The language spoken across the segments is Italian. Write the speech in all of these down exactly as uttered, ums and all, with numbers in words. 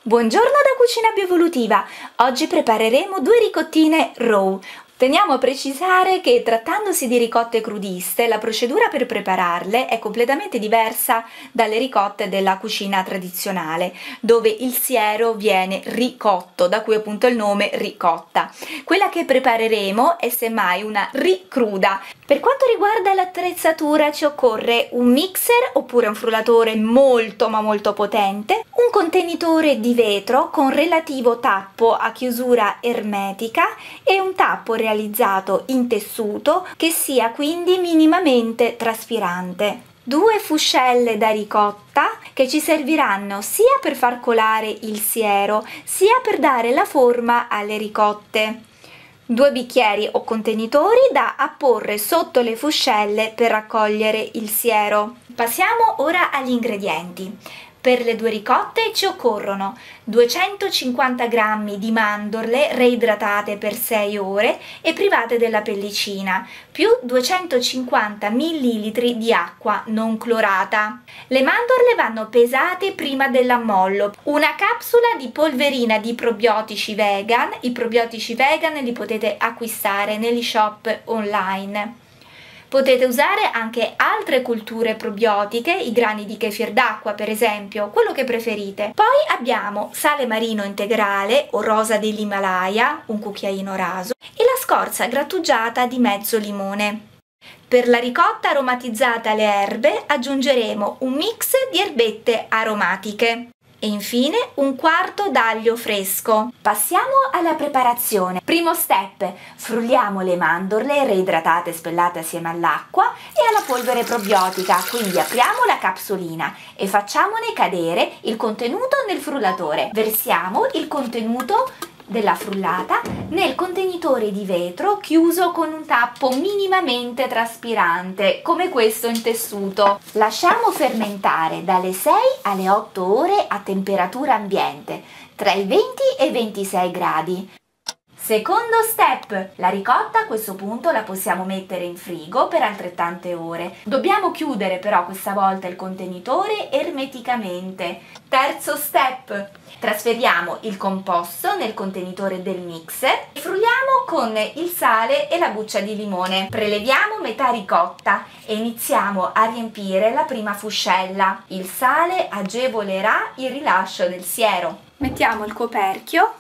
Buongiorno da Cucina Bioevolutiva! Oggi prepareremo due ricottine raw. Teniamo a precisare che trattandosi di ricotte crudiste, la procedura per prepararle è completamente diversa dalle ricotte della cucina tradizionale, dove il siero viene ricotto, da cui appunto il nome ricotta. Quella che prepareremo è semmai una ricruda. Per quanto riguarda l'attrezzatura ci occorre un mixer oppure un frullatore molto ma molto potente, un contenitore di vetro con relativo tappo a chiusura ermetica e un tappo realizzato in tessuto che sia quindi minimamente traspirante. Due fuscelle da ricotta che ci serviranno sia per far colare il siero sia per dare la forma alle ricotte. Due bicchieri o contenitori da apporre sotto le fuscelle per raccogliere il siero. Passiamo ora agli ingredienti. Per le due ricotte ci occorrono duecentocinquanta grammi di mandorle reidratate per sei ore e private della pellicina, più duecentocinquanta millilitri di acqua non clorata. Le mandorle vanno pesate prima dell'ammollo. Una capsula di polverina di probiotici vegan. I probiotici vegan li potete acquistare negli shop online. Potete usare anche altre culture probiotiche, i grani di kefir d'acqua per esempio, quello che preferite. Poi abbiamo sale marino integrale o rosa dell'Himalaya, un cucchiaino raso, e la scorza grattugiata di mezzo limone. Per la ricotta aromatizzata alle erbe aggiungeremo un mix di erbette aromatiche. E infine un quarto d'aglio fresco. Passiamo alla preparazione. Primo step: frulliamo le mandorle reidratate e spellate assieme all'acqua e alla polvere probiotica, quindi apriamo la capsulina e facciamone cadere il contenuto nel frullatore. Versiamo il contenuto della frullata nel contenitore di vetro chiuso con un tappo minimamente traspirante come questo in tessuto. Lasciamo fermentare dalle sei alle otto ore a temperatura ambiente tra i venti e i ventisei gradi. Secondo step, la ricotta a questo punto la possiamo mettere in frigo per altrettante ore. Dobbiamo chiudere però questa volta il contenitore ermeticamente. Terzo step, trasferiamo il composto nel contenitore del mixer e frulliamo con il sale e la buccia di limone. Preleviamo metà ricotta e iniziamo a riempire la prima fuscella. Il sale agevolerà il rilascio del siero. Mettiamo il coperchio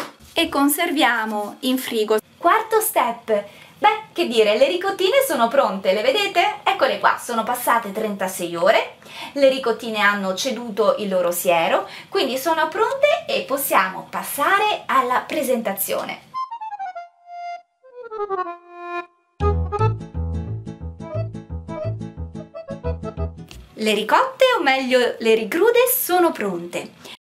e conserviamo in frigo. Quarto step. Beh, che dire, le ricottine sono pronte, le vedete? Eccole qua, sono passate trentasei ore, le ricottine hanno ceduto il loro siero, quindi sono pronte e possiamo passare alla presentazione. Le ricotte, o meglio le ricrude, sono pronte.